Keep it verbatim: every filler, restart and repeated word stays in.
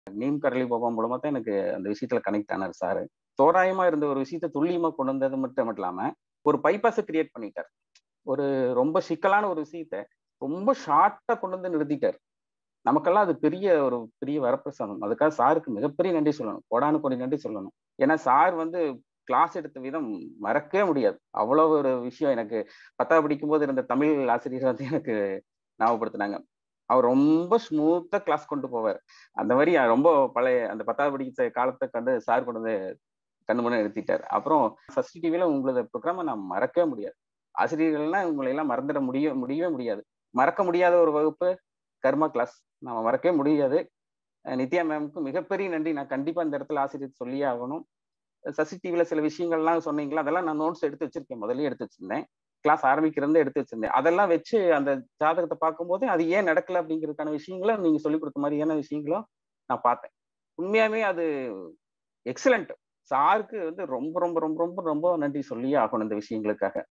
நீம் கரளி பாபா மூலமா தான் எனக்கு அந்த விஷயத்துல கனெக்ட் ஆனாரு சாரு. தோராயமா இருந்த ஒரு விஷயத்த துல்லியமா கொண்டு வந்தது மட்டும் இல்லாம, ஒரு பைபாஸ கிரியேட் பண்ணிட்டார். ஒரு ரொம்ப சிக்கலான ஒரு விஷயத்த ரொம்ப ஷார்ட்டா கொண்டு வந்து நிறுத்திட்டார். நமக்கெல்லாம் அது பெரிய ஒரு பெரிய வரப்பிரசாதம். அதுக்காக சாருக்கு மிகப்பெரிய நன்றி சொல்லணும். கோடானு கோடி நன்றி சொல்லணும். ஏன்னா சார் வந்து கிளாஸ் எடுத்த விதம் மறக்கவே முடியாது. அவ்வளவு ஒரு விஷயம் எனக்கு பத்தாவது படிக்கும்போது இருந்த தமிழ் ஆசிரியர் வந்து எனக்கு ஞாபகப்படுத்துனாங்க. அவர் ரொம்ப ஸ்மூத்தா கிளாஸ் கொண்டு போவார். அந்த மாரி ரொம்ப பழைய அந்த பத்தாவது படிச்ச காலத்த வந்து சார் கொண்டு வந்து கண்ணு முன்னாடி நிறுத்திட்டார். அப்புறம் சஷ்டி டிவில உங்களது ப்ரோகிராம நான் மறக்கவே முடியாது. ஆசிரியர்கள்னா உங்களை எல்லாம் மறந்துட முடிய முடியவே முடியாது. மறக்க முடியாத ஒரு வகுப்பு கர்மா கிளாஸ். நம்ம மறக்கவே முடியாது. அ நித்யா மேம்க்கு மிகப்பெரிய நன்றி. நான் கண்டிப்பா இந்த இடத்துல ஆசிரியருக்கு சொல்லியே ஆகணும். சசி டிவில சில விஷயங்கள்லாம் சொன்னீங்கல்ல, அதெல்லாம் நான் நோட்ஸ் எடுத்து வச்சிருக்கேன். முதல்லயே எடுத்து வச்சிருந்தேன். கிளாஸ் ஆரம்பிக்கிறதுல எடுத்து வச்சிருந்தேன். அதெல்லாம் வச்சு அந்த ஜாதகத்த பார்க்கும்போது, அது ஏன் நடக்கல அப்படிங்கிறதுக்கான விஷயங்கள நீங்க சொல்லிக் குடுத்த மாரியான விஷயங்களும் நான் பார்த்தேன். உண்மையாவே அது எக்ஸலென்ட். சாருக்கு வந்து ரொம்ப ரொம்ப ரொம்ப ரொம்ப ரொம்ப நன்றி சொல்லியே ஆகணும் இந்த விஷயங்களுக்காக.